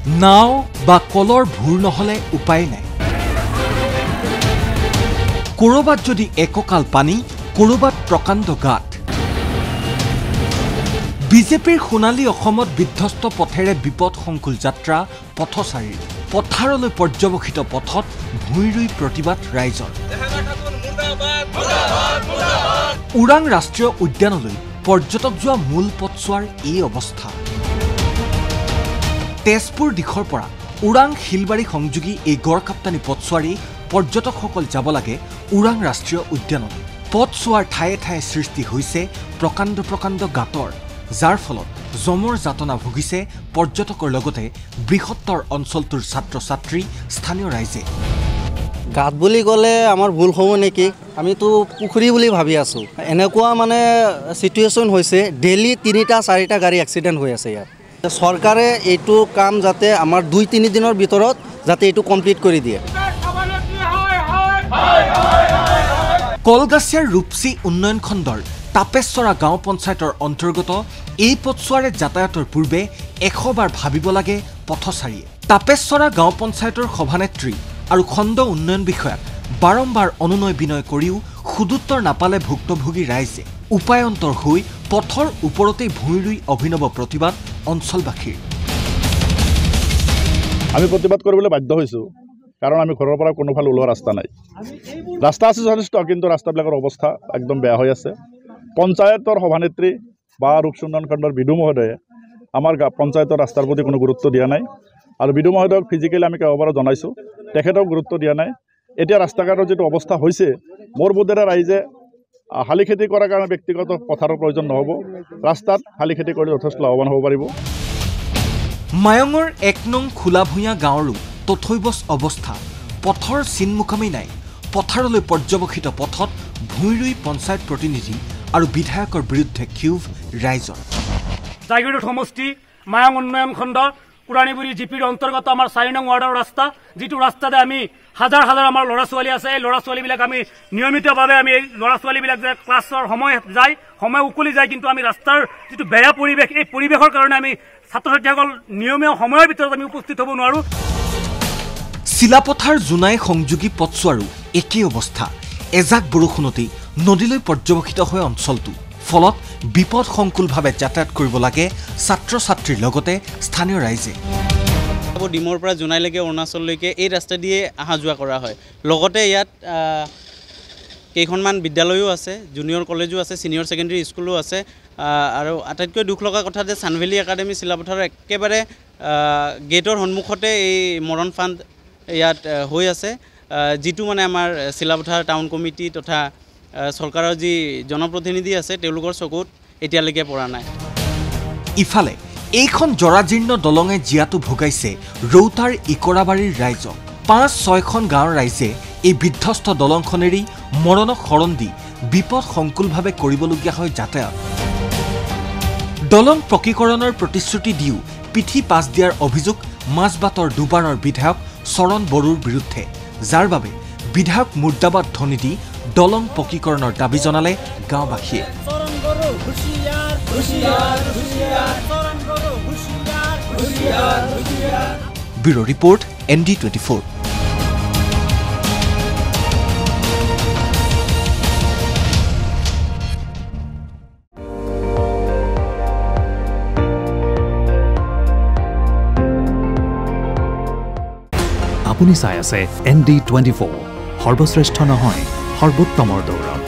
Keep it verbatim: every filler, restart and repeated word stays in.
নাও বা কলৰ ভূৰ নহলে উপায় নাই। কৰবাত যদি এককাল পানী, কৰবাত প্ৰকাণ্ড গাঁত। বিজেপিৰ সোণালী অসমত বিধ্বস্ত পথেৰে বিপদ সংকুল যাত্ৰা পথচাৰীৰ। পথাৰলৈ পৰ্যবসিত পথত ভূঁই ৰুই প্ৰতিবাদ ৰাইজৰ। ওৰাং ৰাষ্ট্ৰীয় উদ্যানলৈ পৰ্যটক যোৱা মূল পথছোৱাৰ এই অৱস্থা। তেজপুৰ দিশৰ পৰা ওৰাং শিলবাৰী সংযোগী এই গড়কাপ্তানি পথছোৱাৰী পৰ্যটকসকল যাব লাগে ওৰাং ৰাষ্ট্ৰীয় উদ্যানলৈ। পথছোৱাৰ ঠায়ে ঠায়ে সৃষ্টি হৈছে প্ৰকাণ্ড প্ৰকাণ্ড গাঁতৰ, যাৰ ফলত জমৰ যাতনা ভুগিছে পৰ্যটকৰ লগতে বৃহত্তৰ অঞ্চলটোৰ ছাত্ৰ ছাত্ৰী, স্থানীয় ৰাইজে। গাঁত বুলি ক'লে আমাৰ ভুল হ'ব নেকি? আমিতো পুখুৰী বুলি ভাবি আছোঁ। এনেকুৱা মানে চিটুৱেশ্যন হৈছে, ডেইলি তিনিটা চাৰিটা গাড়ী এক্সিডেণ্ট হৈ আছে ইয়াত। চৰকাৰে এইটো কাম যাতে আমাৰ দুই তিনি দিনৰ ভিতৰত যাতে এইটো কমপ্লিট কৰি দিয়ে। কলগাছিয়াৰ ৰূপসী উন্নয়ন খণ্ডৰ তাপেশ্বৰা গাঁও পঞ্চায়তৰ অন্তৰ্গত এই পথছোৱাৰে যাতায়াতৰ পূৰ্বে এশবাৰ ভাবিব লাগে পথচাৰীয়ে। তাপেশ্বৰা গাঁও পঞ্চায়তৰ সভানেত্ৰী আৰু খণ্ড উন্নয়ন বিষয়াক বাৰম্বাৰ অনুনয় বিনয় কৰিও সুদুত্তৰ নাপালে ভুক্তভোগী ৰাইজে। উপায়ন্তৰ হৈ পথৰ ওপৰতেই ভূঁই ৰুই অভিনৱ প্ৰতিবাদ অঞ্চলবাসীৰ। আমি প্ৰতিবাদ কৰিবলৈ বাধ্য হৈছোঁ, কাৰণ আমি ঘৰৰ পৰা কোনোফালে ওলোৱা ৰাস্তা নাই। ৰাস্তা আছে যথেষ্ট, কিন্তু ৰাস্তাবিলাকৰ অৱস্থা একদম বেয়া হৈ আছে। পঞ্চায়তৰ সভানেত্ৰী বা ৰূপসী উন্নয়ন খণ্ডৰ বিদু মহোদয়ে আমাৰ পঞ্চায়তৰ ৰাস্তাৰ প্ৰতি কোনো গুৰুত্ব দিয়া নাই, আৰু বিদু মহোদয়ক ফিজিকেলি আমি কেইবাবাৰো জনাইছোঁ, তেখেতক গুৰুত্ব দিয়া নাই। এতিয়া ৰাস্তা ঘাটৰ যিটো অৱস্থা হৈছে, মোৰ বোধেৰে ৰাইজে শালি খেতি কৰাৰ কাৰণে ব্যক্তিগত পথাৰৰ প্ৰয়োজন নহ'ব, ৰাস্তাত শালি খেতি কৰি যথেষ্ট লাভৱান হ'ব পাৰিব। মায়ঙৰ এক নং খোলাভূঞা গাঁৱৰো তথৈবচ অৱস্থা। পথৰ চিনমুকামেই নাই। পথাৰলৈ পৰ্যবসিত পথত ভূঁই ৰুই পঞ্চায়ত প্ৰতিনিধি আৰু বিধায়কৰ বিৰুদ্ধে ক্ষোভ ৰাইজৰ। জাগিৰোড সমষ্টি মায়ং উন্নয়ন খণ্ড পুৰাণীবুৰী জিপিৰ অন্তৰ্গত আমাৰ চাৰি নং ৱাৰ্ডৰ ৰাস্তা, যিটো ৰাস্তাতে আমি হাজাৰ হাজাৰ আমাৰ ল'ৰা ছোৱালী আছে। এই ল'ৰা ছোৱালীবিলাক আমি নিয়মিতভাৱে আমি এই ল'ৰা ছোৱালীবিলাক যে ক্লাছৰ সময় যায়, সময় উকলি যায়, কিন্তু আমি ৰাস্তাৰ যিটো বেয়া পৰিৱেশ, এই পৰিৱেশৰ কাৰণে আমি ছাত্ৰ ছাত্ৰীসকল নিয়মীয়া সময়ৰ ভিতৰত আমি উপস্থিত হ'ব নোৱাৰোঁ। চিলাপথাৰ জোনাই সংযোগী পথছোৱাৰো একেই অৱস্থা। এজাক বৰষুণতেই নদীলৈ পৰ্যবসিত হয় অঞ্চলটো। ফলত বিপদ সংকুলভাৱে যাতায়াত কৰিব লাগে ছাত্ৰ ছাত্ৰীৰ লগতে স্থানীয় ৰাইজে। ডিমৰ পৰা জোনাইলৈকে অৰুণাচললৈকে এই ৰাস্তা দিয়ে অহা যোৱা কৰা হয়। লগতে ইয়াত কেইখনমান বিদ্যালয়ো আছে, জুনিয়ৰ কলেজো আছে, ছিনিয়ৰ ছেকেণ্ডেৰী স্কুলো আছে। আৰু আটাইতকৈ দুখ লগা কথা যে চানভেলী একাডেমী চিলাপথাৰৰ একেবাৰে গেটৰ সন্মুখতে এই মৰণ ফাণ্ড ইয়াত হৈ আছে, যিটো মানে আমাৰ চিলাপথাৰ টাউন কমিটি তথা চৰকাৰৰ যি জনপ্ৰতিনিধি আছে তেওঁলোকৰ চকুত এতিয়ালৈকে পৰা নাই। ইফালে এইখন জৰাজীৰ্ণ দলঙে জীয়াটো ভোগাইছে ৰৌতাৰ ইকৰাবাৰীৰ ৰাইজক। পাঁচ ছয়খন গাঁৱৰ ৰাইজে এই বিধ্বস্ত দলংখনেৰেই মৰণক শৰণ দি বিপদ সংকুলভাৱে কৰিবলগীয়া হয় যাতায়াত। দলং পকীকৰণৰ প্ৰতিশ্ৰুতি দিও পিঠি পাছ দিয়াৰ অভিযোগ মাজবাটৰ দুবাৰৰ বিধায়ক চৰণ বড়োৰ বিৰুদ্ধে, যাৰ বাবে বিধায়ক মুৰ্দাবাদ ধ্বনি দি দলং পকীকৰণৰ দাবী জনালে গাঁওবাসীয়ে। Bureau report N D twenty four. আপুনি চাই আছে এন ডি টুৱেণ্টি ফ'ৰ, সৰ্বশ্ৰেষ্ঠ নহয় সৰ্বোত্তমৰ দৌৰ।